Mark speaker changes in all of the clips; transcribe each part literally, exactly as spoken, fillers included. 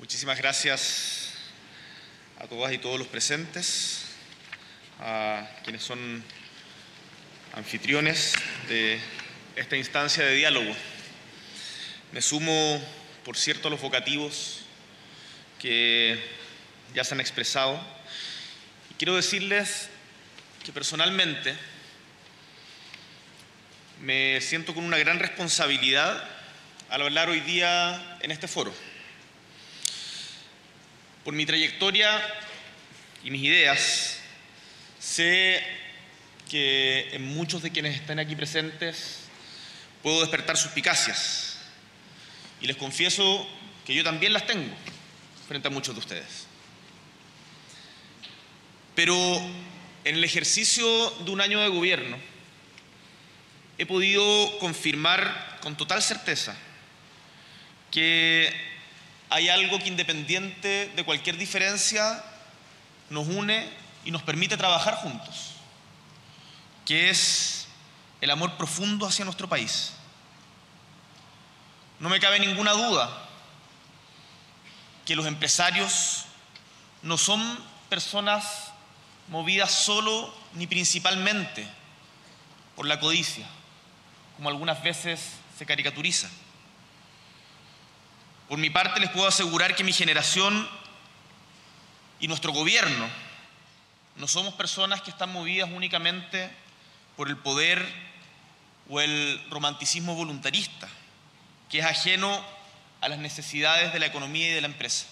Speaker 1: Muchísimas gracias a todas y todos los presentes, a quienes son anfitriones de esta instancia de diálogo. Me sumo, por cierto, a los vocativos que ya se han expresado. Y quiero decirles que personalmente me siento con una gran responsabilidad al hablar hoy día en este foro. Por mi trayectoria y mis ideas, sé que en muchos de quienes están aquí presentes puedo despertar suspicacias. Y les confieso que yo también las tengo frente a muchos de ustedes. Pero en el ejercicio de un año de gobierno he podido confirmar con total certeza que hay algo que, independiente de cualquier diferencia, nos une y nos permite trabajar juntos, que es el amor profundo hacia nuestro país. No me cabe ninguna duda que los empresarios no son personas movidas solo ni principalmente por la codicia, como algunas veces se caricaturiza. Por mi parte, les puedo asegurar que mi generación y nuestro gobierno no somos personas que están movidas únicamente por el poder o el romanticismo voluntarista, que es ajeno a las necesidades de la economía y de la empresa.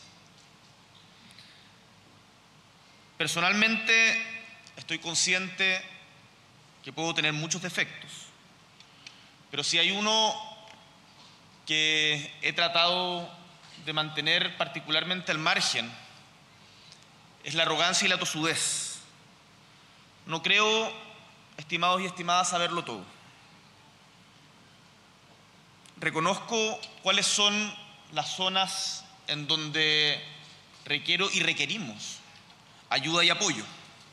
Speaker 1: Personalmente, estoy consciente que puedo tener muchos defectos, pero si hay uno que he tratado de mantener particularmente al margen, es la arrogancia y la tosudez. No creo, estimados y estimadas, saberlo todo. Reconozco cuáles son las zonas en donde requiero y requerimos ayuda y apoyo.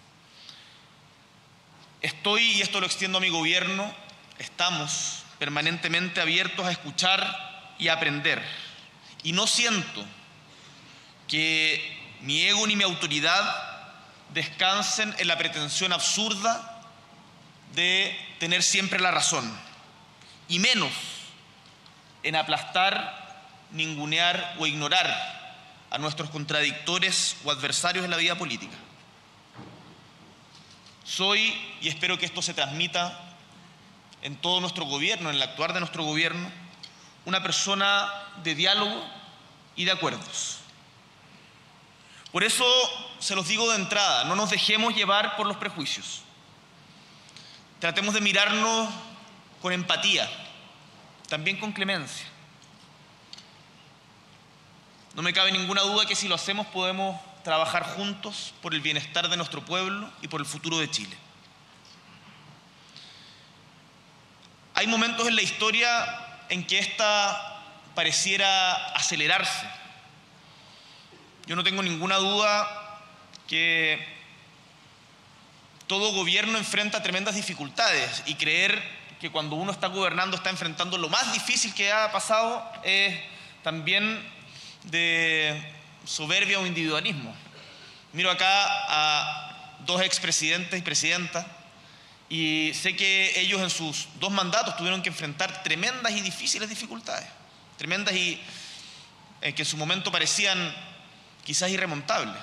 Speaker 1: Estoy, y esto lo extiendo a mi gobierno, estamos permanentemente abiertos a escuchar y a aprender. Y no siento que mi ego ni mi autoridad descansen en la pretensión absurda de tener siempre la razón, y menos en aplastar, ningunear o ignorar a nuestros contradictores o adversarios en la vida política. Soy, y espero que esto se transmita en todo nuestro gobierno, en el actuar de nuestro gobierno, una persona de diálogo y de acuerdos. Por eso se los digo de entrada, no nos dejemos llevar por los prejuicios. Tratemos de mirarnos con empatía, también con clemencia. No me cabe ninguna duda que si lo hacemos podemos trabajar juntos por el bienestar de nuestro pueblo y por el futuro de Chile. Hay momentos en la historia en que ésta pareciera acelerarse. Yo no tengo ninguna duda que todo gobierno enfrenta tremendas dificultades, y creer que cuando uno está gobernando está enfrentando lo más difícil que ha pasado es también de soberbia o individualismo. Miro acá a dos expresidentes y presidentas, y sé que ellos en sus dos mandatos tuvieron que enfrentar tremendas y difíciles dificultades, tremendas y eh, que en su momento parecían quizás irremontables.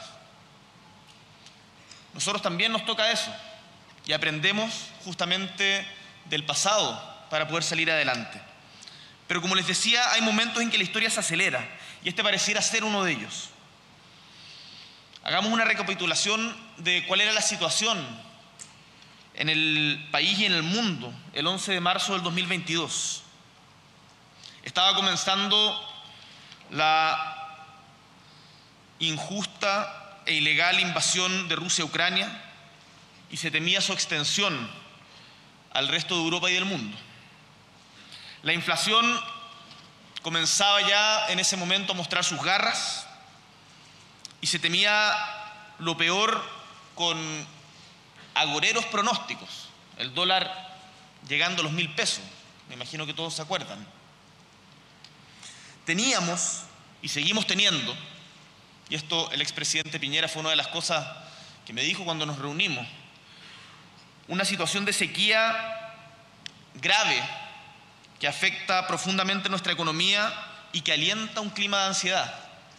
Speaker 1: Nosotros también nos toca eso, y aprendemos justamente del pasado para poder salir adelante. Pero como les decía, hay momentos en que la historia se acelera, y este pareciera ser uno de ellos. Hagamos una recapitulación de cuál era la situación en el país y en el mundo el once de marzo del dos mil veintidós. Estaba comenzando la injusta e ilegal invasión de Rusia a Ucrania, y se temía su extensión al resto de Europa y del mundo. La inflación comenzaba ya en ese momento a mostrar sus garras, y se temía lo peor con agoreros pronósticos, el dólar llegando a los mil pesos, me imagino que todos se acuerdan. Teníamos y seguimos teniendo y esto el expresidente Piñera fue una de las cosas que me dijo cuando nos reunimos, una situación de sequía grave que afecta profundamente nuestra economía y que alienta un clima de ansiedad.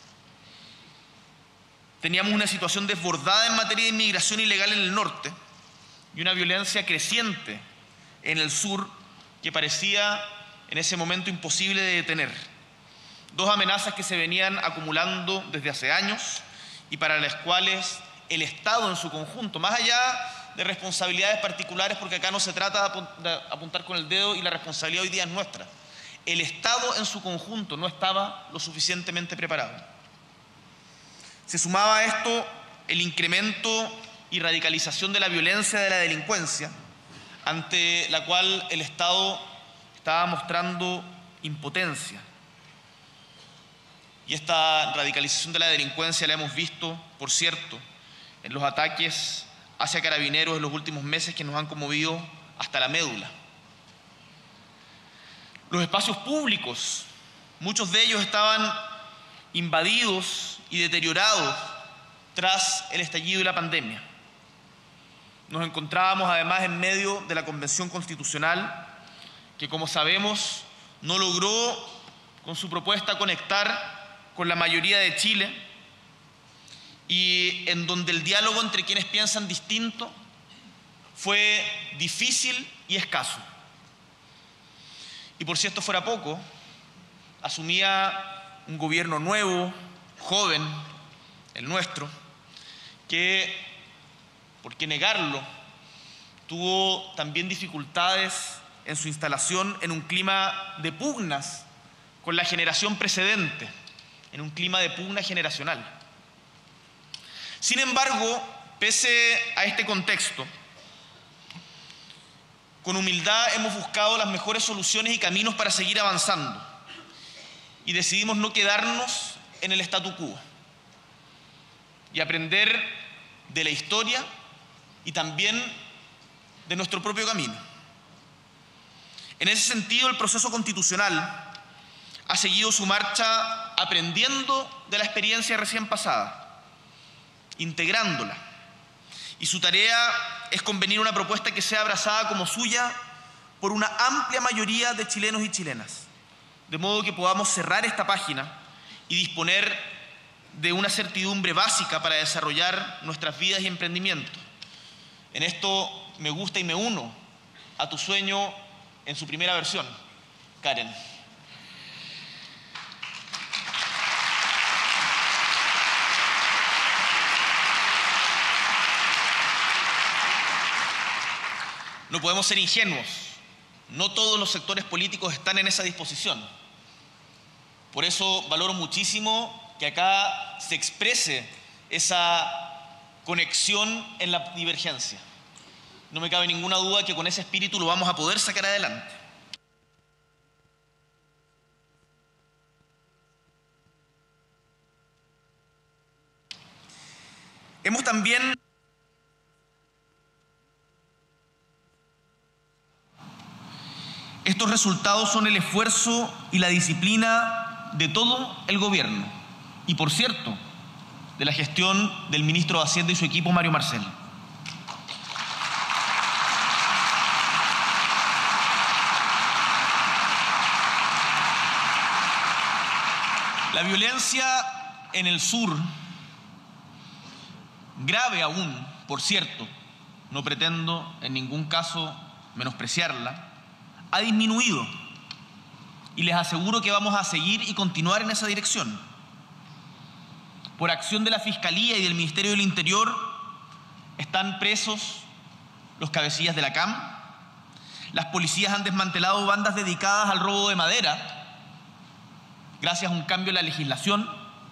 Speaker 1: Teníamos una situación desbordada en materia de inmigración ilegal en el norte y una violencia creciente en el sur que parecía en ese momento imposible de detener. Dos amenazas que se venían acumulando desde hace años y para las cuales el Estado en su conjunto, más allá de responsabilidades particulares, porque acá no se trata de apuntar con el dedo y la responsabilidad hoy día es nuestra, el Estado en su conjunto no estaba lo suficientemente preparado. Se sumaba a esto el incremento y radicalización de la violencia de la delincuencia, ante la cual el Estado estaba mostrando impotencia. Y esta radicalización de la delincuencia la hemos visto, por cierto, en los ataques hacia carabineros en los últimos meses que nos han conmovido hasta la médula. Los espacios públicos, muchos de ellos estaban invadidos y deteriorados tras el estallido de la pandemia. Nos encontrábamos además en medio de la Convención Constitucional, que como sabemos no logró con su propuesta conectar con la mayoría de Chile y en donde el diálogo entre quienes piensan distinto fue difícil y escaso. Y por si esto fuera poco, asumía un gobierno nuevo, joven, el nuestro, que, por qué negarlo, tuvo también dificultades en su instalación en un clima de pugnas con la generación precedente, en un clima de pugna generacional. Sin embargo, pese a este contexto, con humildad hemos buscado las mejores soluciones y caminos para seguir avanzando y decidimos no quedarnos en el statu quo y aprender de la historia y también de nuestro propio camino. En ese sentido, el proceso constitucional ha seguido su marcha aprendiendo de la experiencia recién pasada, integrándola, y su tarea es convenir una propuesta que sea abrazada como suya por una amplia mayoría de chilenos y chilenas, de modo que podamos cerrar esta página y disponer de una certidumbre básica para desarrollar nuestras vidas y emprendimientos. En esto me gusta y me uno a tu sueño en su primera versión, Karen. No podemos ser ingenuos. No todos los sectores políticos están en esa disposición. Por eso valoro muchísimo que acá se exprese esa conexión en la divergencia. No me cabe ninguna duda que con ese espíritu lo vamos a poder sacar adelante. Hemos también Estos resultados son el esfuerzo y la disciplina de todo el gobierno y, por cierto, de la gestión del ministro de Hacienda y su equipo, Mario Marcel. La violencia en el sur, grave aún, por cierto, no pretendo en ningún caso menospreciarla, ha disminuido y les aseguro que vamos a seguir y continuar en esa dirección. Por acción de la Fiscalía y del Ministerio del Interior están presos los cabecillas de la C A M, las policías han desmantelado bandas dedicadas al robo de madera gracias a un cambio en la legislación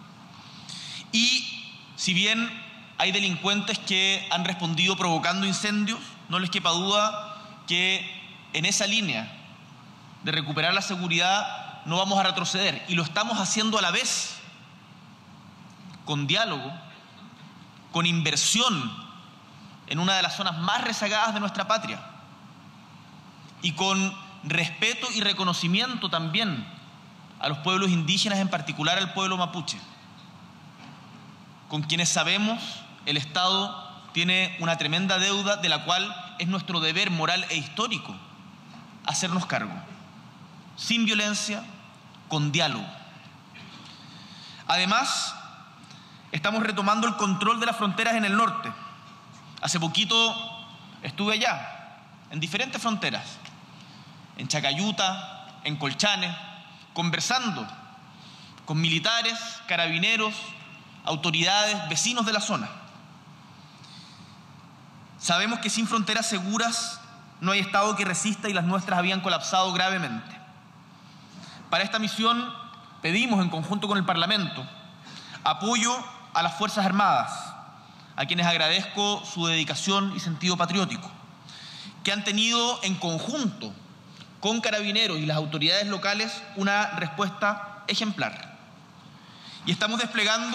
Speaker 1: y si bien hay delincuentes que han respondido provocando incendios, no les quepa duda que en esa línea de recuperar la seguridad no vamos a retroceder y lo estamos haciendo a la vez con diálogo, con inversión en una de las zonas más rezagadas de nuestra patria y con respeto y reconocimiento también a los pueblos indígenas, en particular al pueblo mapuche. con quienes sabemos el Estado tiene una tremenda deuda de la cual es nuestro deber moral e histórico hacernos cargo, sin violencia, con diálogo. Además, estamos retomando el control de las fronteras en el norte. Hace poquito estuve allá, en diferentes fronteras, en Chacayuta, en Colchane, conversando con militares, carabineros, autoridades, vecinos de la zona. Sabemos que sin fronteras seguras no hay Estado que resista y las nuestras habían colapsado gravemente. Para esta misión pedimos, en conjunto con el Parlamento, apoyo a las Fuerzas Armadas, a quienes agradezco su dedicación y sentido patriótico, que han tenido en conjunto con Carabineros y las autoridades locales una respuesta ejemplar. Y estamos desplegando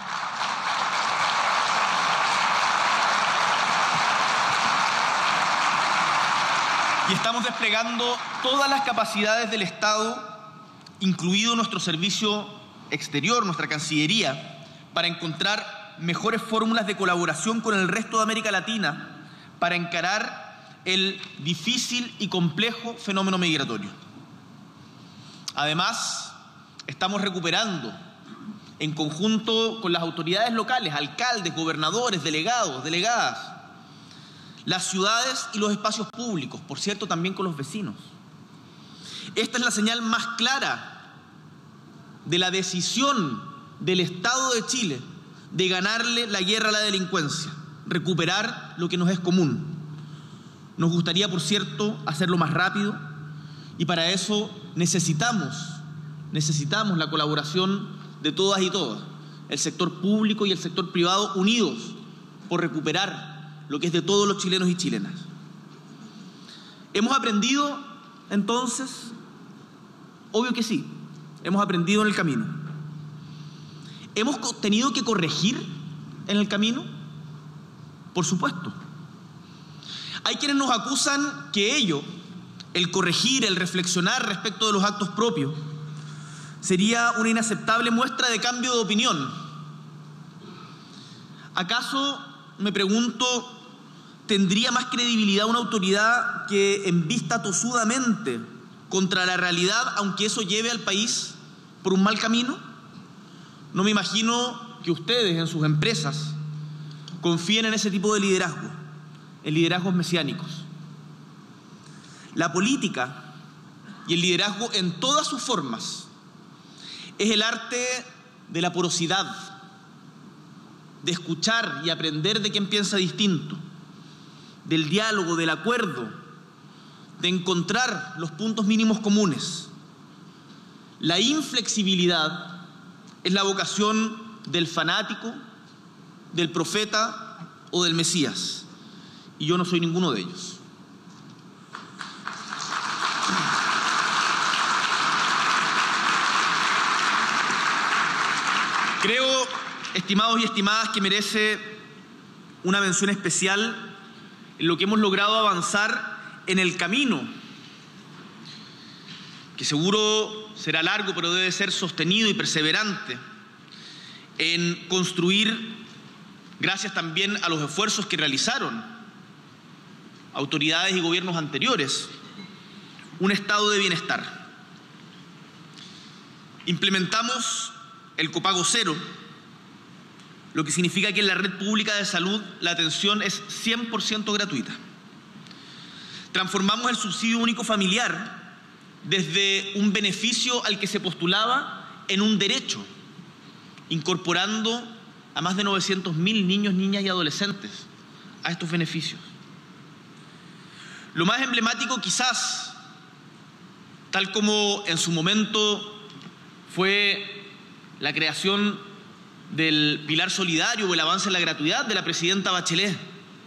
Speaker 1: y estamos desplegando todas las capacidades del Estado, incluido nuestro servicio exterior, nuestra Cancillería, para encontrar mejores fórmulas de colaboración con el resto de América Latina para encarar el difícil y complejo fenómeno migratorio. Además, estamos recuperando, en conjunto con las autoridades locales, alcaldes, gobernadores, delegados, delegadas, las ciudades y los espacios públicos, por cierto, también con los vecinos. Esta es la señal más clara de la decisión del Estado de Chile de ganarle la guerra a la delincuencia, recuperar lo que nos es común. Nos gustaría, por cierto, hacerlo más rápido y para eso necesitamos, necesitamos la colaboración de todas y todos, el sector público y el sector privado unidos por recuperar lo que es de todos los chilenos y chilenas. ¿Hemos aprendido entonces? Obvio que sí, hemos aprendido en el camino. ¿Hemos tenido que corregir en el camino? Por supuesto. Hay quienes nos acusan que ello, el corregir, el reflexionar respecto de los actos propios, sería una inaceptable muestra de cambio de opinión. ¿Acaso, me pregunto, tendría más credibilidad una autoridad que embista tosudamente contra la realidad, aunque eso lleve al país por un mal camino? No me imagino que ustedes en sus empresas confíen en ese tipo de liderazgo, en liderazgos mesiánicos. La política y el liderazgo en todas sus formas es el arte de la porosidad, de escuchar y aprender de quien piensa distinto, del diálogo, del acuerdo, de encontrar los puntos mínimos comunes. La inflexibilidad es la vocación del fanático, del profeta o del Mesías, y yo no soy ninguno de ellos. Creo, estimados y estimadas, que merece una mención especial en lo que hemos logrado avanzar en el camino, que seguro será largo, pero debe ser sostenido y perseverante, en construir, gracias también a los esfuerzos que realizaron autoridades y gobiernos anteriores, un estado de bienestar. Implementamos el copago cero, lo que significa que en la red pública de salud la atención es cien por ciento gratuita. Transformamos el subsidio único familiar desde un beneficio al que se postulaba en un derecho, incorporando a más de novecientos mil niños, niñas y adolescentes a estos beneficios. Lo más emblemático quizás, tal como en su momento fue la creación del pilar solidario o el avance en la gratuidad de la presidenta Bachelet,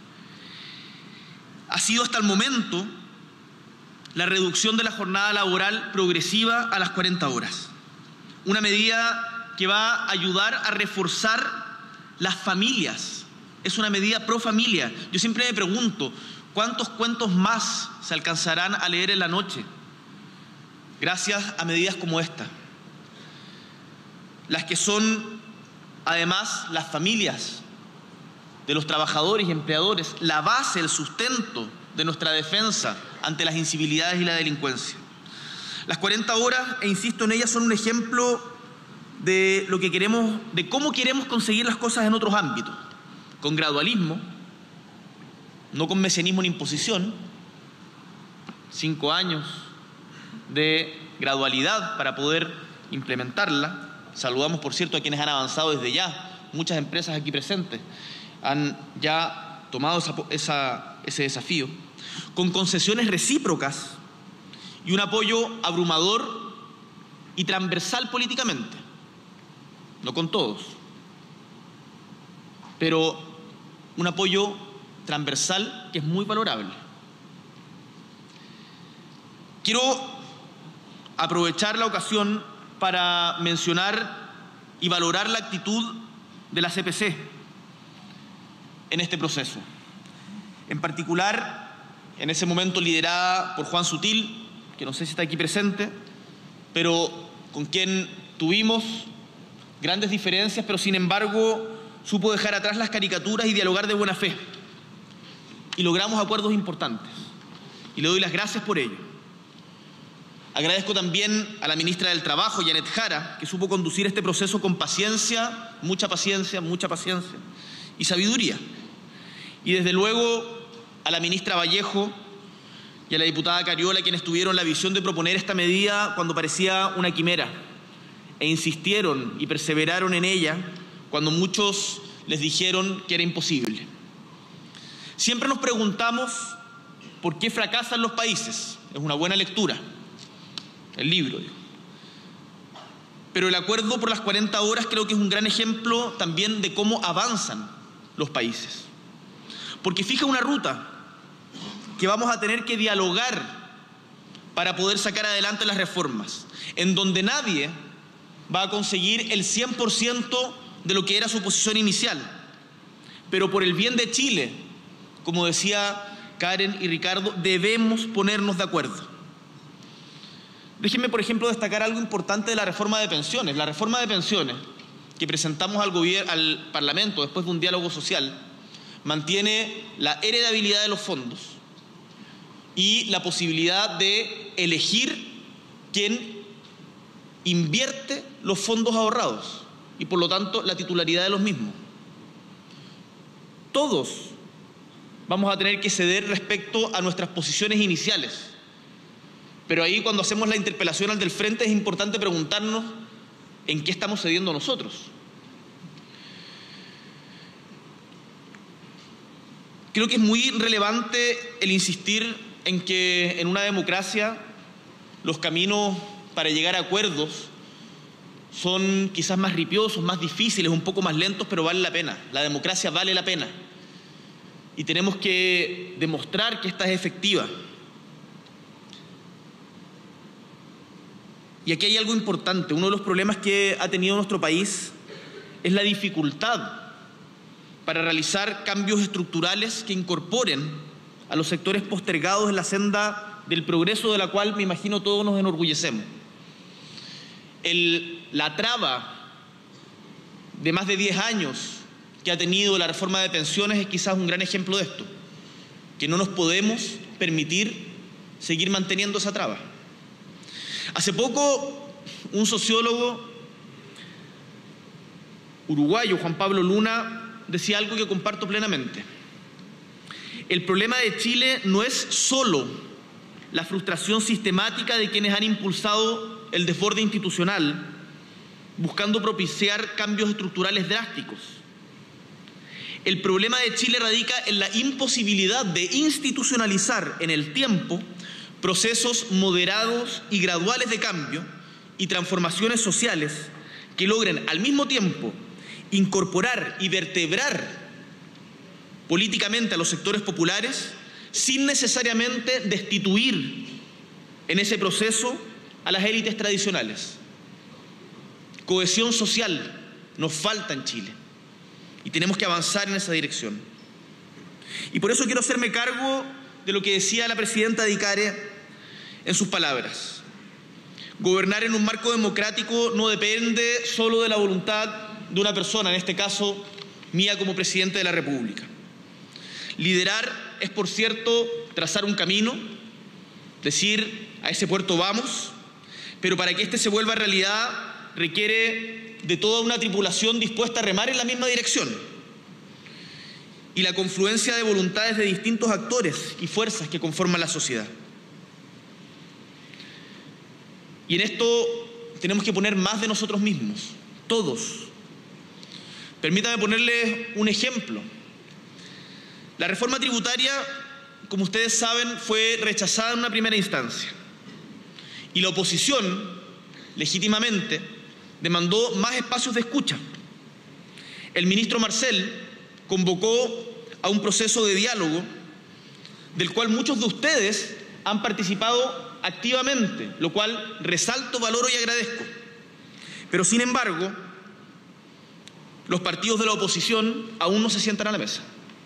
Speaker 1: ha sido hasta el momento la reducción de la jornada laboral progresiva a las cuarenta horas. Una medida que va a ayudar a reforzar las familias. Es una medida pro familia. Yo siempre me pregunto, ¿cuántos cuentos más se alcanzarán a leer en la noche gracias a medidas como esta? Las que son además las familias de los trabajadores y empleadores, la base, el sustento de nuestra defensa ante las incivilidades y la delincuencia. Las cuarenta horas, e insisto en ellas, son un ejemplo de lo que queremos, de cómo queremos conseguir las cosas en otros ámbitos, con gradualismo, no con mecenismo ni imposición, cinco años de gradualidad para poder implementarla. Saludamos, por cierto, a quienes han avanzado desde ya. Muchas empresas aquí presentes han ya tomado esa, esa, ese desafío, con concesiones recíprocas y un apoyo abrumador y transversal políticamente, no con todos, pero un apoyo transversal que es muy valorable. Quiero aprovechar la ocasión para mencionar y valorar la actitud de la C P C en este proceso. En particular, en ese momento liderada por Juan Sutil, que no sé si está aquí presente, pero con quien tuvimos grandes diferencias, pero sin embargo supo dejar atrás las caricaturas y dialogar de buena fe. Y logramos acuerdos importantes. Y le doy las gracias por ello. Agradezco también a la ministra del Trabajo, Janet Jara, que supo conducir este proceso con paciencia, mucha paciencia, mucha paciencia y sabiduría. Y desde luego a la ministra Vallejo y a la diputada Cariola, quienes tuvieron la visión de proponer esta medida cuando parecía una quimera, e insistieron y perseveraron en ella cuando muchos les dijeron que era imposible. Siempre nos preguntamos por qué fracasan los países. Es una buena lectura, el libro, digo. Pero el acuerdo por las cuarenta horas creo que es un gran ejemplo también de cómo avanzan los países. Porque fija una ruta que vamos a tener que dialogar para poder sacar adelante las reformas, en donde nadie va a conseguir el cien por ciento de lo que era su posición inicial. Pero por el bien de Chile, como decía Karen y Ricardo, debemos ponernos de acuerdo. Déjenme, por ejemplo, destacar algo importante de la reforma de pensiones. La reforma de pensiones que presentamos al gobierno, al Parlamento después de un diálogo social, mantiene la heredabilidad de los fondos y la posibilidad de elegir quién invierte los fondos ahorrados y, por lo tanto, la titularidad de los mismos. Todos vamos a tener que ceder respecto a nuestras posiciones iniciales. Pero ahí, cuando hacemos la interpelación al del frente, es importante preguntarnos en qué estamos cediendo nosotros. Creo que es muy relevante el insistir en que en una democracia los caminos para llegar a acuerdos son quizás más ripiosos, más difíciles, un poco más lentos, pero vale la pena. La democracia vale la pena. Y tenemos que demostrar que esta es efectiva. Y aquí hay algo importante. Uno de los problemas que ha tenido nuestro país es la dificultad para realizar cambios estructurales que incorporen a los sectores postergados en la senda del progreso, de la cual me imagino todos nos enorgullecemos. El, la traba de más de diez años que ha tenido la reforma de pensiones es quizás un gran ejemplo de esto, que no nos podemos permitir seguir manteniendo esa traba. Hace poco, un sociólogo uruguayo, Juan Pablo Luna, decía algo que comparto plenamente. El problema de Chile no es solo la frustración sistemática de quienes han impulsado el desborde institucional, buscando propiciar cambios estructurales drásticos. El problema de Chile radica en la imposibilidad de institucionalizar en el tiempo procesos moderados y graduales de cambio y transformaciones sociales que logren al mismo tiempo incorporar y vertebrar políticamente a los sectores populares sin necesariamente destituir en ese proceso a las élites tradicionales. Cohesión social nos falta en Chile y tenemos que avanzar en esa dirección. Y por eso quiero hacerme cargo de lo que decía la presidenta Dicare en sus palabras. Gobernar en un marco democrático no depende solo de la voluntad de una persona, en este caso mía como presidente de la República. Liderar es, por cierto, trazar un camino, decir a ese puerto vamos, pero para que éste se vuelva realidad requiere de toda una tripulación dispuesta a remar en la misma dirección y la confluencia de voluntades de distintos actores y fuerzas que conforman la sociedad. Y en esto tenemos que poner más de nosotros mismos, todos. Permítame ponerles un ejemplo. La reforma tributaria, como ustedes saben, fue rechazada en una primera instancia. Y la oposición, legítimamente, demandó más espacios de escucha. El ministro Marcel convocó a un proceso de diálogo del cual muchos de ustedes han participado activamente, lo cual resalto, valoro y agradezco. Pero, sin embargo, los partidos de la oposición aún no se sientan a la mesa.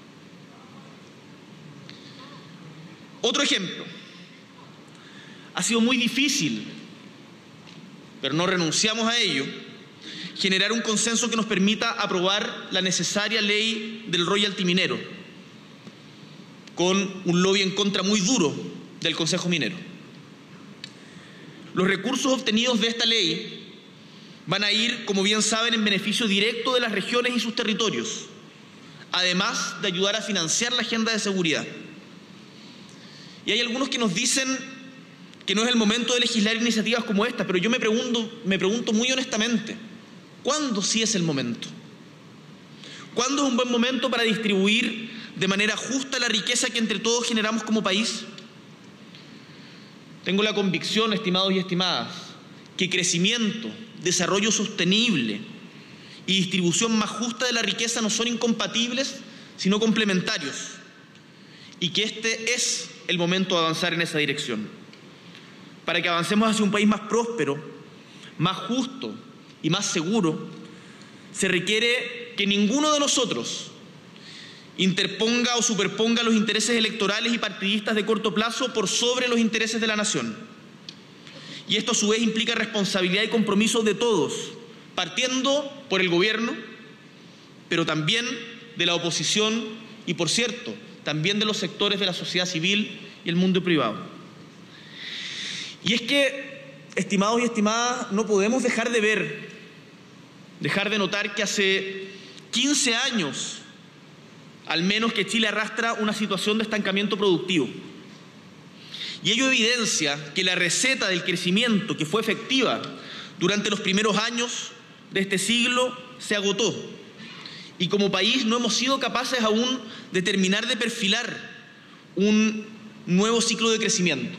Speaker 1: Otro ejemplo. Ha sido muy difícil, pero no renunciamos a ello, generar un consenso que nos permita aprobar la necesaria ley del royalty minero, con un lobby en contra muy duro del Consejo Minero. Los recursos obtenidos de esta ley van a ir, como bien saben, en beneficio directo de las regiones y sus territorios, además de ayudar a financiar la agenda de seguridad. Y hay algunos que nos dicen que no es el momento de legislar iniciativas como esta, pero yo me pregunto, me pregunto muy honestamente, ¿cuándo sí es el momento? ¿Cuándo es un buen momento para distribuir de manera justa la riqueza que entre todos generamos como país? Tengo la convicción, estimados y estimadas, que crecimiento, desarrollo sostenible y distribución más justa de la riqueza no son incompatibles, sino complementarios, y que este es el momento de avanzar en esa dirección. Para que avancemos hacia un país más próspero, más justo y más seguro, se requiere que ninguno de nosotros interponga o superponga los intereses electorales y partidistas de corto plazo por sobre los intereses de la nación. Y esto a su vez implica responsabilidad y compromiso de todos, partiendo por el gobierno, pero también de la oposición y, por cierto, también de los sectores de la sociedad civil y el mundo privado. Y es que, estimados y estimadas, no podemos dejar de ver, dejar de notar que hace quince años, al menos, que Chile arrastra una situación de estancamiento productivo. Y ello evidencia que la receta del crecimiento que fue efectiva durante los primeros años de este siglo se agotó. Y como país no hemos sido capaces aún de terminar de perfilar un nuevo ciclo de crecimiento.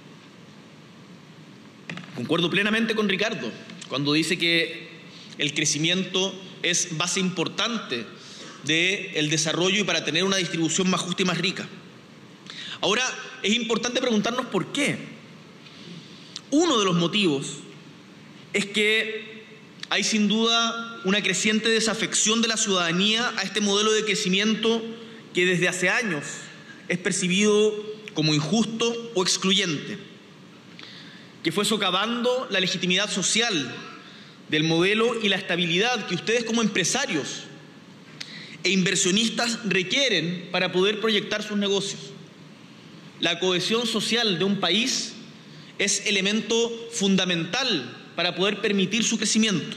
Speaker 1: Concuerdo plenamente con Ricardo cuando dice que el crecimiento es base importante del desarrollo y para tener una distribución más justa y más rica. Ahora, es importante preguntarnos por qué. Uno de los motivos es que hay sin duda una creciente desafección de la ciudadanía a este modelo de crecimiento que desde hace años es percibido como injusto o excluyente, que fue socavando la legitimidad social del modelo y la estabilidad que ustedes como empresarios e inversionistas requieren para poder proyectar sus negocios. La cohesión social de un país es elemento fundamental para poder permitir su crecimiento.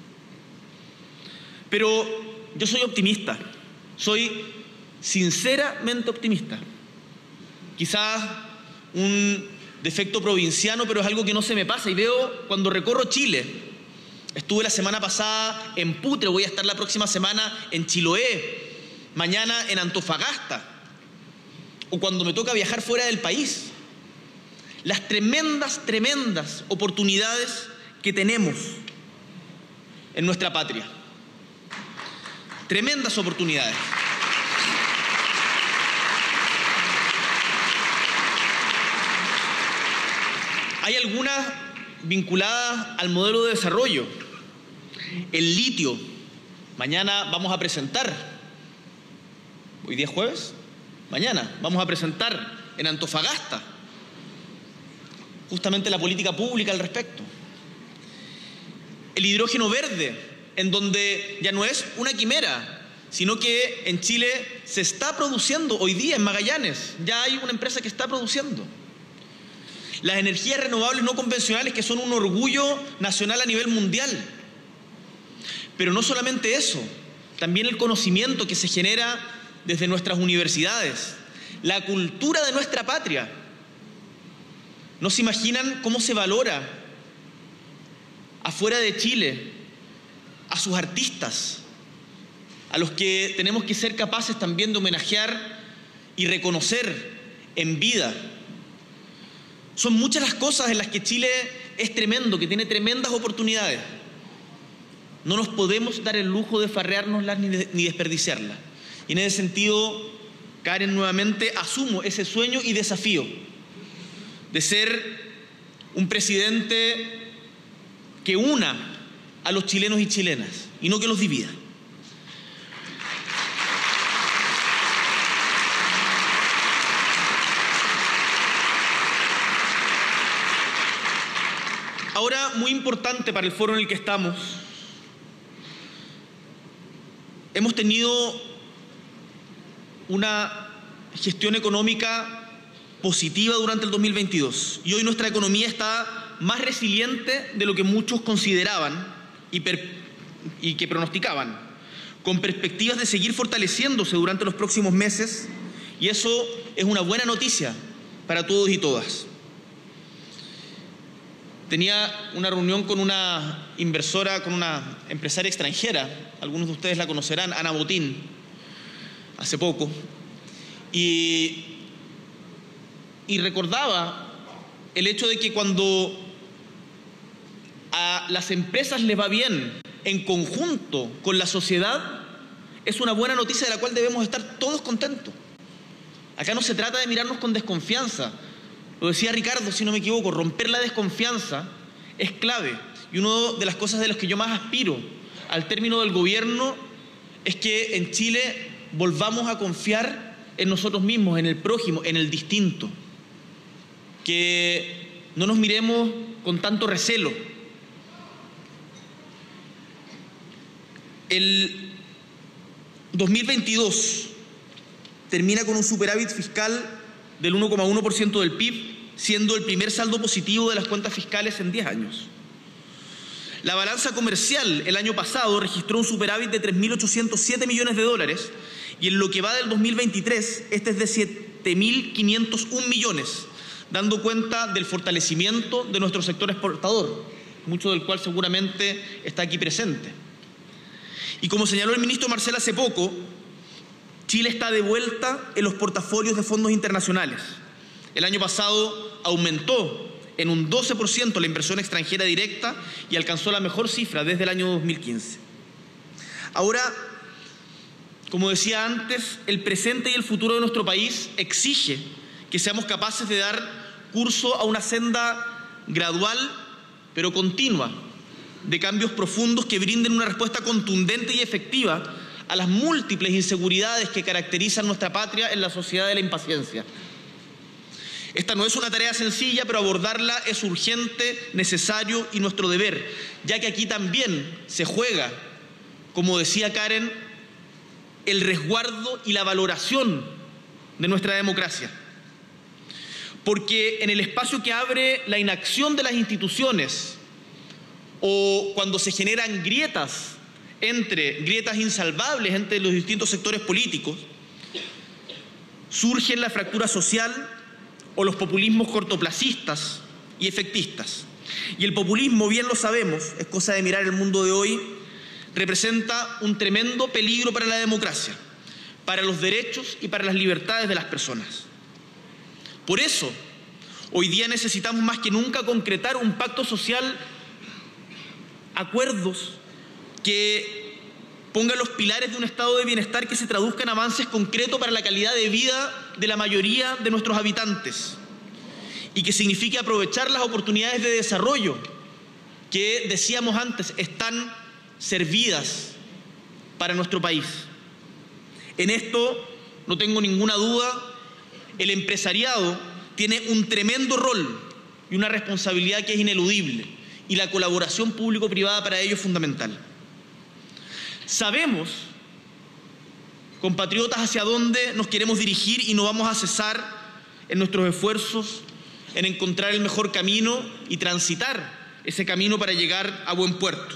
Speaker 1: Pero yo soy optimista, soy sinceramente optimista. Quizás un defecto provinciano, pero es algo que no se me pasa y veo cuando recorro Chile. Estuve la semana pasada en Putre, voy a estar la próxima semana en Chiloé, mañana en Antofagasta, o cuando me toca viajar fuera del país. Las tremendas, tremendas oportunidades que tenemos en nuestra patria. Tremendas oportunidades. Hay algunas vinculadas al modelo de desarrollo. El litio, mañana vamos a presentar, hoy día es jueves, mañana vamos a presentar en Antofagasta justamente la política pública al respecto. El hidrógeno verde, en donde ya no es una quimera, sino que en Chile se está produciendo hoy día en Magallanes, ya hay una empresa que está produciendo. Las energías renovables no convencionales, que son un orgullo nacional a nivel mundial. Pero no solamente eso, también el conocimiento que se genera desde nuestras universidades, la cultura de nuestra patria. No se imaginan cómo se valora afuera de Chile a sus artistas, a los que tenemos que ser capaces también de homenajear y reconocer en vida. Son muchas las cosas en las que Chile es tremendo, que tiene tremendas oportunidades. No nos podemos dar el lujo de farreárnoslas ni, de, ni desperdiciarlas. Y en ese sentido, Karen, nuevamente asumo ese sueño y desafío de ser un presidente que una a los chilenos y chilenas y no que los divida. Ahora, muy importante para el foro en el que estamos, hemos tenido una gestión económica positiva durante el dos mil veintidós y hoy nuestra economía está más resiliente de lo que muchos consideraban y, per, y que pronosticaban, con perspectivas de seguir fortaleciéndose durante los próximos meses, y eso es una buena noticia para todos y todas. Tenía una reunión con una inversora, con una empresaria extranjera, algunos de ustedes la conocerán, Ana Botín, hace poco, y, y recordaba el hecho de que cuando a las empresas les va bien en conjunto con la sociedad, es una buena noticia de la cual debemos estar todos contentos. Acá no se trata de mirarnos con desconfianza. Lo decía Ricardo, si no me equivoco, romper la desconfianza es clave. Y una de las cosas de las que yo más aspiro al término del gobierno es que en Chile volvamos a confiar en nosotros mismos, en el prójimo, en el distinto. Que no nos miremos con tanto recelo. El dos mil veintidós termina con un superávit fiscal del uno coma uno por ciento del P I B, siendo el primer saldo positivo de las cuentas fiscales en diez años. La balanza comercial el año pasado registró un superávit de tres mil ochocientos siete millones de dólares y en lo que va del dos mil veintitrés este es de siete mil quinientos un millones, dando cuenta del fortalecimiento de nuestro sector exportador, mucho del cual seguramente está aquí presente. Y como señaló el ministro Marcel hace poco, Chile está de vuelta en los portafolios de fondos internacionales. El año pasado aumentó en un doce por ciento la inversión extranjera directa y alcanzó la mejor cifra desde el año dos mil quince. Ahora, como decía antes, el presente y el futuro de nuestro país exige que seamos capaces de dar curso a una senda gradual, pero continua, de cambios profundos que brinden una respuesta contundente y efectiva a las múltiples inseguridades que caracterizan nuestra patria en la sociedad de la impaciencia. Esta no es una tarea sencilla, pero abordarla es urgente, necesario y nuestro deber, ya que aquí también se juega, como decía Karen, el resguardo y la valoración de nuestra democracia. Porque en el espacio que abre la inacción de las instituciones o cuando se generan grietas entre grietas insalvables entre los distintos sectores políticos, surgen la fractura social o los populismos cortoplacistas y efectistas. Y el populismo, bien lo sabemos, es cosa de mirar el mundo de hoy, representa un tremendo peligro para la democracia, para los derechos y para las libertades de las personas. Por eso, hoy día necesitamos más que nunca concretar un pacto social, acuerdos que pongan los pilares de un estado de bienestar que se traduzcan en avances concretos para la calidad de vida de la mayoría de nuestros habitantes y que signifique aprovechar las oportunidades de desarrollo que, decíamos antes, están servidas para nuestro país. En esto, no tengo ninguna duda, el empresariado tiene un tremendo rol y una responsabilidad que es ineludible, y la colaboración público-privada para ello es fundamental. Sabemos, compatriotas, hacia dónde nos queremos dirigir y no vamos a cesar en nuestros esfuerzos en encontrar el mejor camino y transitar ese camino para llegar a buen puerto.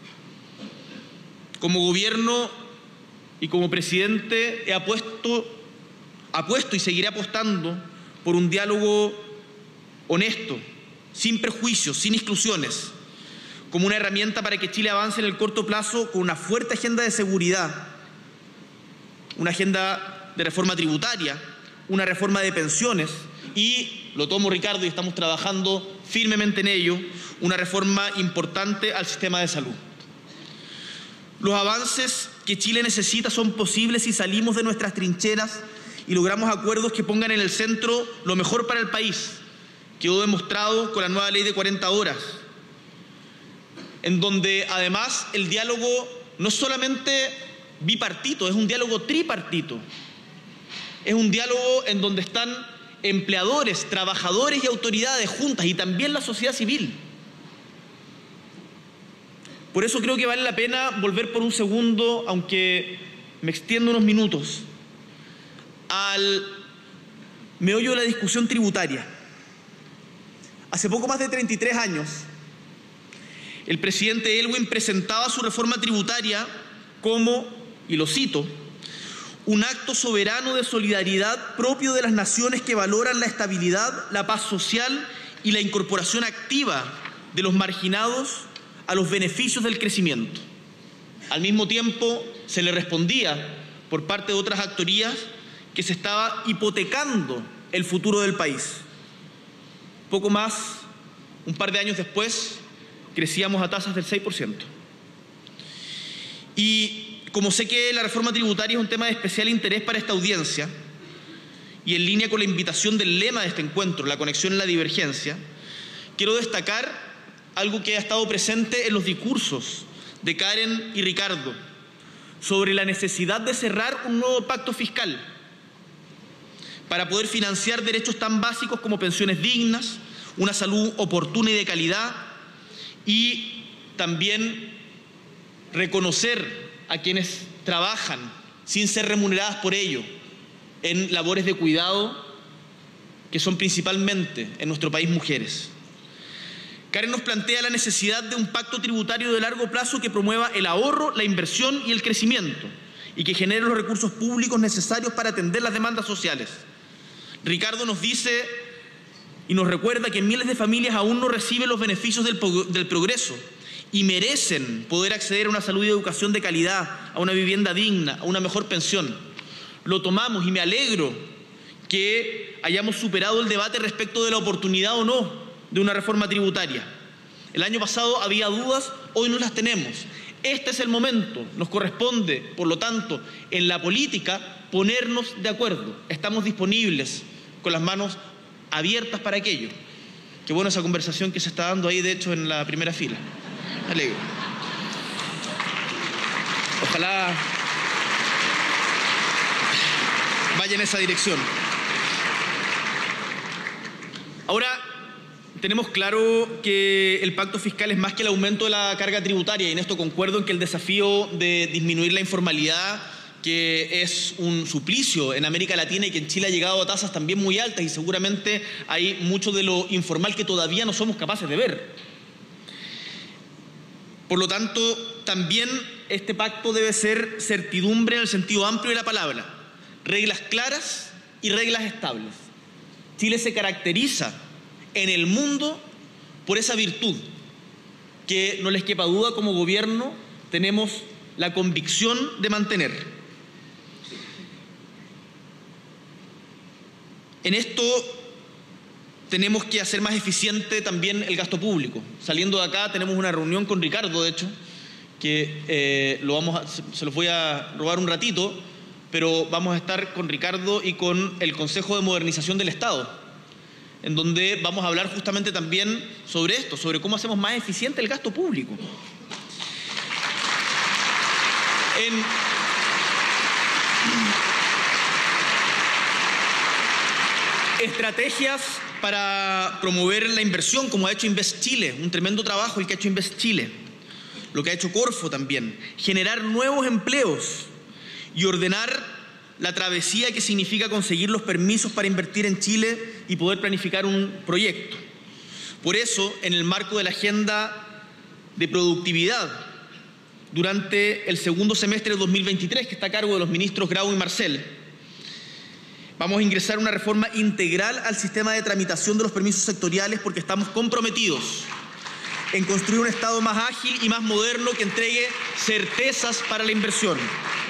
Speaker 1: Como gobierno y como presidente he apuesto, apuesto y seguiré apostando por un diálogo honesto, sin prejuicios, sin exclusiones, como una herramienta para que Chile avance en el corto plazo con una fuerte agenda de seguridad, una agenda de reforma tributaria, una reforma de pensiones y, lo tomo Ricardo y estamos trabajando firmemente en ello, una reforma importante al sistema de salud. Los avances que Chile necesita son posibles si salimos de nuestras trincheras y logramos acuerdos que pongan en el centro lo mejor para el país. Quedó demostrado con la nueva ley de cuarenta horas, en donde además el diálogo no es solamente bipartito, es un diálogo tripartito. Es un diálogo en donde están empleadores, trabajadores y autoridades juntas, y también la sociedad civil. Por eso creo que vale la pena volver por un segundo, aunque me extiendo unos minutos, al meollo de la discusión tributaria. Hace poco más de treinta y tres años, el presidente Elwin presentaba su reforma tributaria como, y lo cito, un acto soberano de solidaridad propio de las naciones que valoran la estabilidad, la paz social y la incorporación activa de los marginados a los beneficios del crecimiento. Al mismo tiempo, se le respondía por parte de otras actorías que se estaba hipotecando el futuro del país. Poco más, un par de años después, crecíamos a tasas del seis por ciento. Y como sé que la reforma tributaria es un tema de especial interés para esta audiencia, y en línea con la invitación del lema de este encuentro, la conexión en la divergencia, quiero destacar algo que ha estado presente en los discursos de Karen y Ricardo sobre la necesidad de cerrar un nuevo pacto fiscal para poder financiar derechos tan básicos como pensiones dignas, una salud oportuna y de calidad, y también reconocer a quienes trabajan sin ser remuneradas por ello en labores de cuidado que son principalmente en nuestro país mujeres. Karen nos plantea la necesidad de un pacto tributario de largo plazo que promueva el ahorro, la inversión y el crecimiento y que genere los recursos públicos necesarios para atender las demandas sociales. Ricardo nos dice y nos recuerda que miles de familias aún no reciben los beneficios del, del progreso y merecen poder acceder a una salud y educación de calidad, a una vivienda digna, a una mejor pensión. Lo tomamos y me alegro que hayamos superado el debate respecto de la oportunidad o no de una reforma tributaria. El año pasado había dudas, hoy no las tenemos. Este es el momento, nos corresponde, por lo tanto, en la política, ponernos de acuerdo. Estamos disponibles, con las manos abiertas para aquello. Qué buena esa conversación que se está dando ahí, de hecho, en la primera fila. Me alegro. Ojalá vaya en esa dirección. Ahora, tenemos claro que el pacto fiscal es más que el aumento de la carga tributaria, y en esto concuerdo en que el desafío de disminuir la informalidad, que es un suplicio en América Latina y que en Chile ha llegado a tasas también muy altas, y seguramente hay mucho de lo informal que todavía no somos capaces de ver. Por lo tanto, también este pacto debe ser certidumbre en el sentido amplio de la palabra, reglas claras y reglas estables. Chile se caracteriza en el mundo por esa virtud que, no les quepa duda, como gobierno tenemos la convicción de mantener. En esto tenemos que hacer más eficiente también el gasto público. Saliendo de acá tenemos una reunión con Ricardo, de hecho, que eh, lo vamos a, se los voy a robar un ratito, pero vamos a estar con Ricardo y con el Consejo de Modernización del Estado, en donde vamos a hablar justamente también sobre esto, sobre cómo hacemos más eficiente el gasto público. En, estrategias para promover la inversión, como ha hecho Invest Chile, un tremendo trabajo el que ha hecho Invest Chile. lo que ha hecho Corfo también, generar nuevos empleos y ordenar la travesía que significa conseguir los permisos para invertir en Chile y poder planificar un proyecto. Por eso, en el marco de la agenda de productividad durante el segundo semestre de dos mil veintitrés, que está a cargo de los ministros Grau y Marcel, vamos a ingresar una reforma integral al sistema de tramitación de los permisos sectoriales, porque estamos comprometidos en construir un Estado más ágil y más moderno que entregue certezas para la inversión.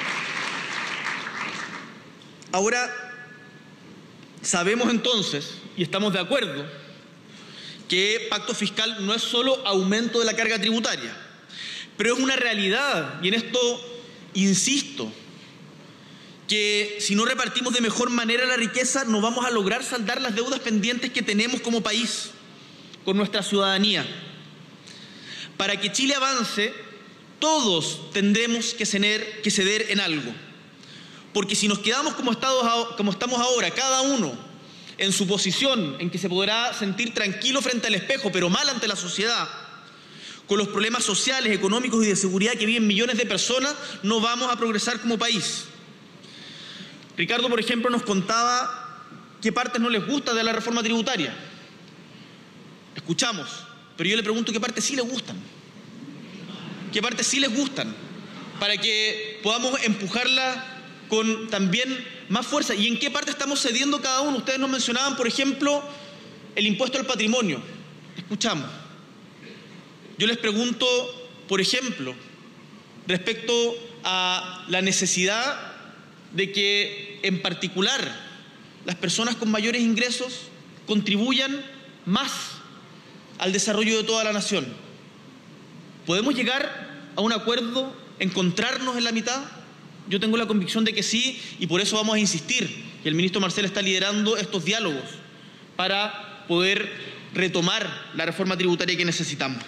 Speaker 1: Ahora, sabemos entonces, y estamos de acuerdo, que pacto fiscal no es solo aumento de la carga tributaria, pero es una realidad, y en esto insisto, que si no repartimos de mejor manera la riqueza, no vamos a lograr saldar las deudas pendientes que tenemos como país con nuestra ciudadanía. Para que Chile avance, todos tendremos que ceder, que ceder en algo. Porque si nos quedamos como, estados, como estamos ahora, cada uno en su posición, en que se podrá sentir tranquilo frente al espejo, pero mal ante la sociedad, con los problemas sociales, económicos y de seguridad que viven millones de personas, no vamos a progresar como país. Ricardo, por ejemplo, nos contaba qué partes no les gusta de la reforma tributaria. Escuchamos, pero yo le pregunto qué partes sí les gustan. ¿Qué partes sí les gustan? Para que podamos empujarla con también más fuerza. ¿Y en qué parte estamos cediendo cada uno? Ustedes nos mencionaban, por ejemplo, el impuesto al patrimonio. Escuchamos. Yo les pregunto, por ejemplo, respecto a la necesidad de que, en particular, las personas con mayores ingresos contribuyan más al desarrollo de toda la nación. ¿Podemos llegar a un acuerdo, encontrarnos en la mitad? Yo tengo la convicción de que sí, y por eso vamos a insistir, y el ministro Marcel está liderando estos diálogos para poder retomar la reforma tributaria que necesitamos.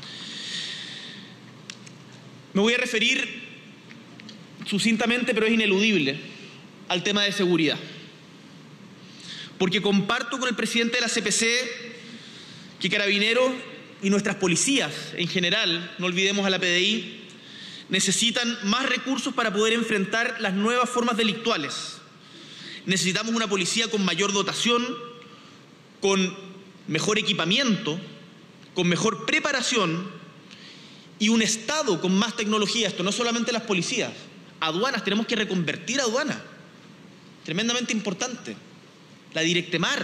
Speaker 1: Me voy a referir sucintamente, pero es ineludible, al tema de seguridad. Porque comparto con el presidente de la C P C que Carabineros y nuestras policías en general, no olvidemos a la P D I, necesitan más recursos para poder enfrentar las nuevas formas delictuales. Necesitamos una policía con mayor dotación, con mejor equipamiento, con mejor preparación y un Estado con más tecnología. Esto no solamente las policías, aduanas, tenemos que reconvertir a aduanas, tremendamente importante. La Directemar,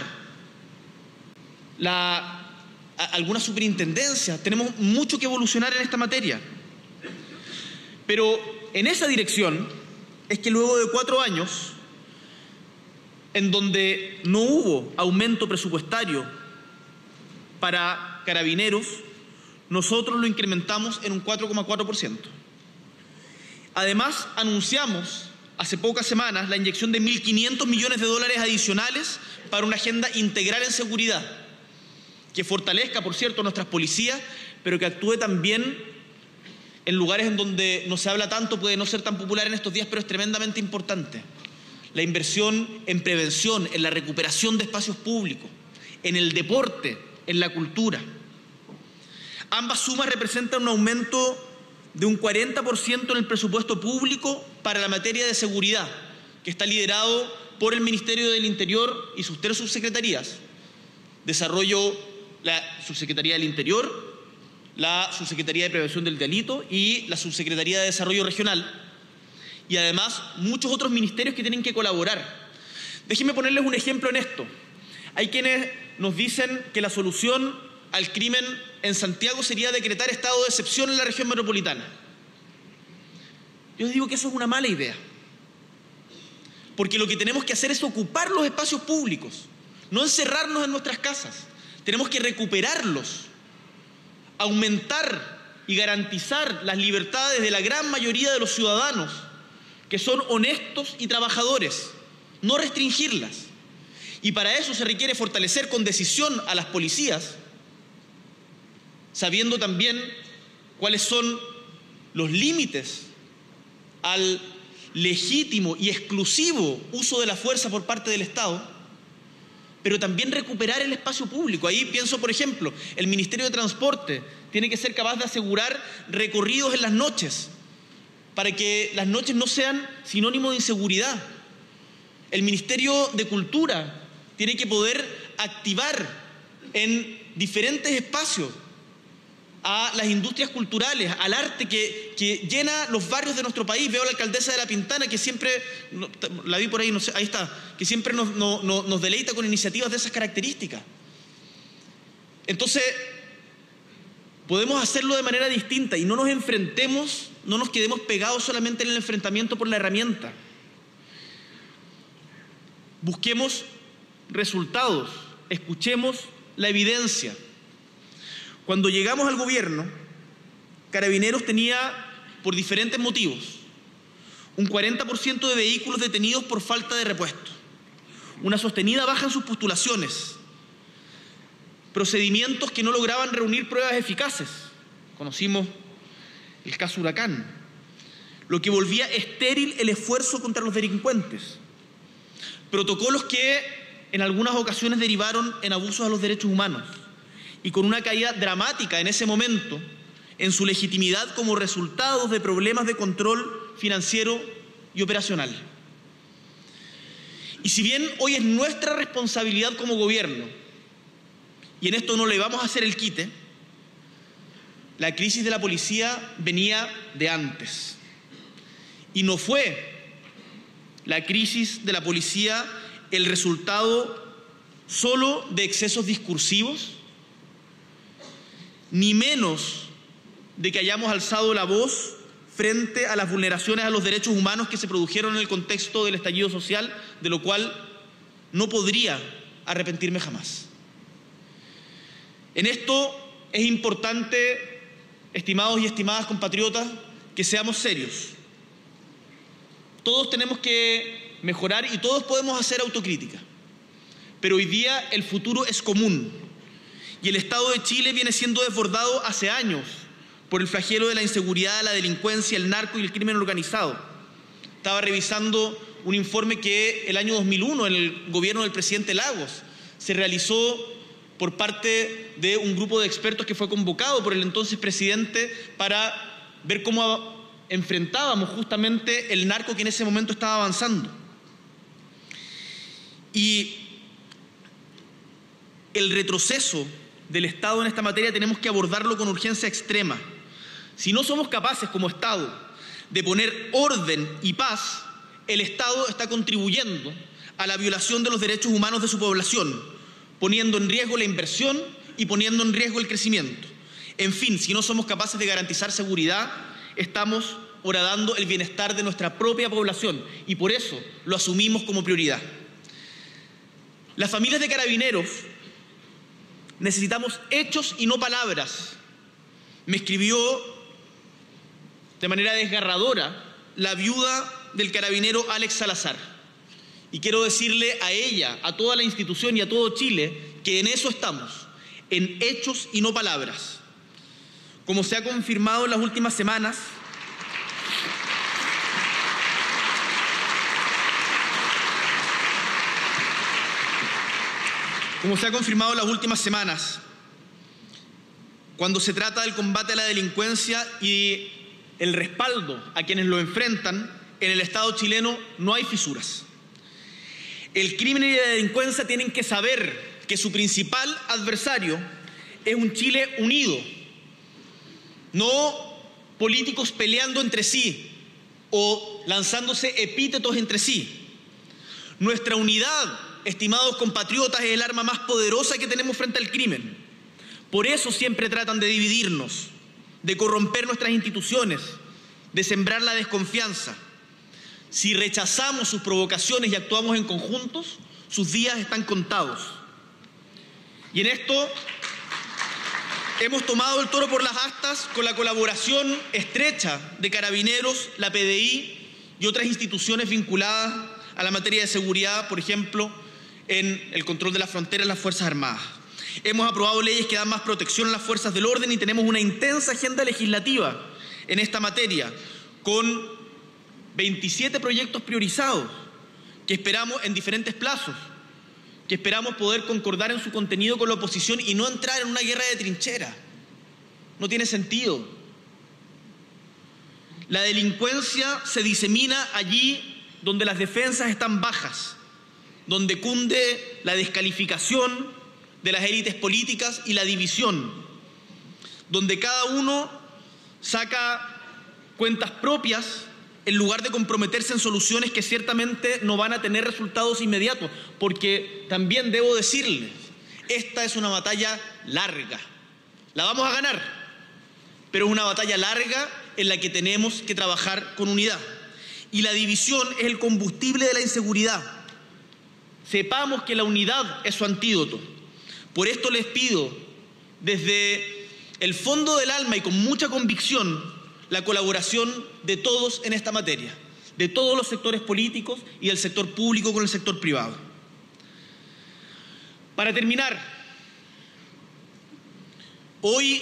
Speaker 1: la, a, algunas superintendencias, tenemos mucho que evolucionar en esta materia. Pero en esa dirección es que luego de cuatro años, en donde no hubo aumento presupuestario para Carabineros, nosotros lo incrementamos en un cuatro coma cuatro por ciento. Además, anunciamos hace pocas semanas la inyección de mil quinientos millones de dólares adicionales para una agenda integral en seguridad, que fortalezca, por cierto, nuestras policías, pero que actúe también en lugares en donde no se habla tanto, puede no ser tan popular en estos días, pero es tremendamente importante. La inversión en prevención, en la recuperación de espacios públicos, en el deporte, en la cultura. Ambas sumas representan un aumento de un cuarenta por ciento en el presupuesto público para la materia de seguridad, que está liderado por el Ministerio del Interior y sus tres subsecretarías. Desarrollo, la Subsecretaría del Interior, la Subsecretaría de Prevención del Delito y la Subsecretaría de Desarrollo Regional, y además muchos otros ministerios que tienen que colaborar. Déjenme ponerles un ejemplo en esto. Hay quienes nos dicen que la solución al crimen en Santiago sería decretar estado de excepción en la región metropolitana. Yo les digo que eso es una mala idea, porque lo que tenemos que hacer es ocupar los espacios públicos, no encerrarnos en nuestras casas. Tenemos que recuperarlos, aumentar y garantizar las libertades de la gran mayoría de los ciudadanos que son honestos y trabajadores, no restringirlas. Y para eso se requiere fortalecer con decisión a las policías, sabiendo también cuáles son los límites al legítimo y exclusivo uso de la fuerza por parte del Estado, pero también recuperar el espacio público. Ahí pienso, por ejemplo, el Ministerio de Transporte tiene que ser capaz de asegurar recorridos en las noches, para que las noches no sean sinónimo de inseguridad. El Ministerio de Cultura tiene que poder activar en diferentes espacios a las industrias culturales, al arte que, que llena los barrios de nuestro país. Veo a la alcaldesa de La Pintana, que siempre, la vi por ahí, no sé, ahí está, que siempre nos, no, no, nos deleita con iniciativas de esas características. Entonces, podemos hacerlo de manera distinta y no nos enfrentemos, no nos quedemos pegados solamente en el enfrentamiento por la herramienta. Busquemos resultados, escuchemos la evidencia. Cuando llegamos al gobierno, Carabineros tenía, por diferentes motivos, un cuarenta por ciento de vehículos detenidos por falta de repuesto, una sostenida baja en sus postulaciones, procedimientos que no lograban reunir pruebas eficaces. Conocimos el caso Huracán, lo que volvía estéril el esfuerzo contra los delincuentes. Protocolos que en algunas ocasiones derivaron en abusos a los derechos humanos y con una caída dramática en ese momento en su legitimidad como resultado de problemas de control financiero y operacional. Y si bien hoy es nuestra responsabilidad como gobierno, y en esto no le vamos a hacer el quite, la crisis de la policía venía de antes. Y no fue la crisis de la policía el resultado solo de excesos discursivos, ni menos de que hayamos alzado la voz frente a las vulneraciones a los derechos humanos que se produjeron en el contexto del estallido social, de lo cual no podría arrepentirme jamás. En esto es importante, estimados y estimadas compatriotas, que seamos serios. Todos tenemos que mejorar y todos podemos hacer autocrítica, pero hoy día el futuro es común y el Estado de Chile viene siendo desbordado hace años por el flagelo de la inseguridad, la delincuencia, el narco y el crimen organizado. Estaba revisando un informe que el año dos mil uno, en el gobierno del presidente Lagos, se realizó por parte de un grupo de expertos que fue convocado por el entonces presidente para ver cómo enfrentábamos justamente el narco que en ese momento estaba avanzando. Y el retroceso del Estado en esta materia tenemos que abordarlo con urgencia extrema. Si no somos capaces como Estado de poner orden y paz, el Estado está contribuyendo a la violación de los derechos humanos de su población, poniendo en riesgo la inversión y poniendo en riesgo el crecimiento. En fin, si no somos capaces de garantizar seguridad, estamos horadando el bienestar de nuestra propia población y por eso lo asumimos como prioridad. Las familias de Carabineros necesitamos hechos y no palabras. Me escribió de manera desgarradora la viuda del carabinero Alex Salazar. Y quiero decirle a ella, a toda la institución y a todo Chile, que en eso estamos, en hechos y no palabras. Como se ha confirmado en las últimas semanas, como se ha confirmado en las últimas semanas, cuando se trata del combate a la delincuencia y el respaldo a quienes lo enfrentan, en el Estado chileno no hay fisuras. El crimen y la delincuencia tienen que saber que su principal adversario es un Chile unido, no políticos peleando entre sí o lanzándose epítetos entre sí. Nuestra unidad, estimados compatriotas, es el arma más poderosa que tenemos frente al crimen. Por eso siempre tratan de dividirnos, de corromper nuestras instituciones, de sembrar la desconfianza. Si rechazamos sus provocaciones y actuamos en conjuntos, sus días están contados. Y en esto hemos tomado el toro por las astas con la colaboración estrecha de Carabineros, la P D I y otras instituciones vinculadas a la materia de seguridad, por ejemplo, en el control de las fronteras, las Fuerzas Armadas. Hemos aprobado leyes que dan más protección a las fuerzas del orden y tenemos una intensa agenda legislativa en esta materia, con veintisiete proyectos priorizados que esperamos en diferentes plazos que esperamos poder concordar en su contenido con la oposición y no entrar en una guerra de trinchera. No tiene sentido. La delincuencia se disemina allí donde las defensas están bajas, donde cunde la descalificación de las élites políticas y la división, donde cada uno saca cuentas propias en lugar de comprometerse en soluciones que ciertamente no van a tener resultados inmediatos, porque también debo decirles, esta es una batalla larga. La vamos a ganar, pero es una batalla larga en la que tenemos que trabajar con unidad. Y la división es el combustible de la inseguridad. Sepamos que la unidad es su antídoto. Por esto les pido, desde el fondo del alma y con mucha convicción, la colaboración de todos en esta materia, de todos los sectores políticos y del sector público con el sector privado. Para terminar, hoy,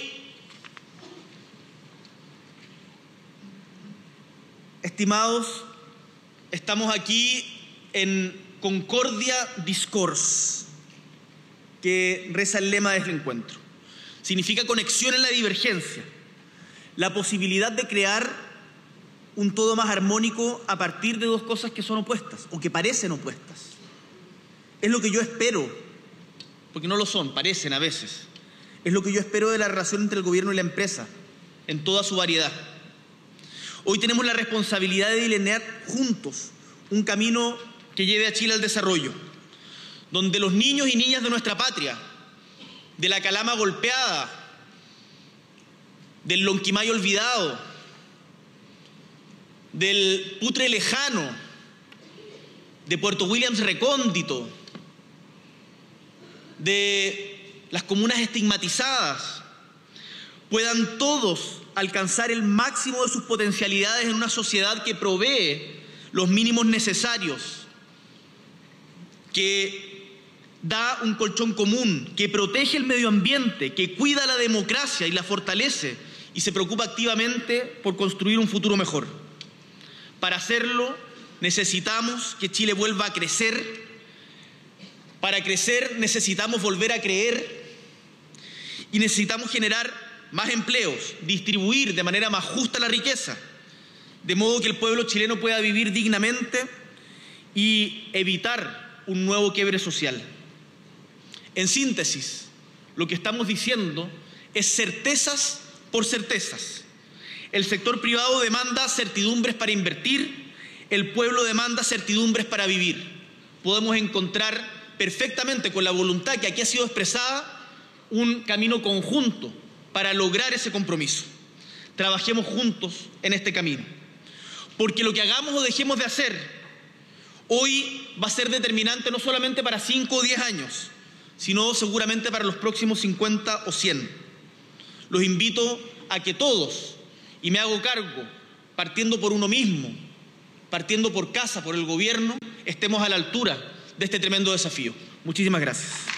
Speaker 1: estimados, estamos aquí en Concordia Discourse, que reza el lema de este encuentro. Significa conexión en la divergencia, la posibilidad de crear un todo más armónico a partir de dos cosas que son opuestas o que parecen opuestas. Es lo que yo espero, porque no lo son, parecen a veces. Es lo que yo espero de la relación entre el gobierno y la empresa, en toda su variedad. Hoy tenemos la responsabilidad de delinear juntos un camino que lleve a Chile al desarrollo, donde los niños y niñas de nuestra patria, de la Calama golpeada, del Lonquimay olvidado, del Putre lejano, de Puerto Williams recóndito, de las comunas estigmatizadas, puedan todos alcanzar el máximo de sus potencialidades en una sociedad que provee los mínimos necesarios, que da un colchón común, que protege el medio ambiente, que cuida la democracia y la fortalece y se preocupa activamente por construir un futuro mejor. Para hacerlo necesitamos que Chile vuelva a crecer. Para crecer necesitamos volver a creer y necesitamos generar más empleos, distribuir de manera más justa la riqueza, de modo que el pueblo chileno pueda vivir dignamente y evitar un nuevo quiebre social. En síntesis, lo que estamos diciendo es certezas por certezas. El sector privado demanda certidumbres para invertir, el pueblo demanda certidumbres para vivir. Podemos encontrar perfectamente, con la voluntad que aquí ha sido expresada, un camino conjunto para lograr ese compromiso. Trabajemos juntos en este camino, porque lo que hagamos o dejemos de hacer hoy va a ser determinante no solamente para cinco o diez años, sino seguramente para los próximos cincuenta o cien. Los invito a que todos, y me hago cargo, partiendo por uno mismo, partiendo por casa, por el gobierno, estemos a la altura de este tremendo desafío. Muchísimas gracias.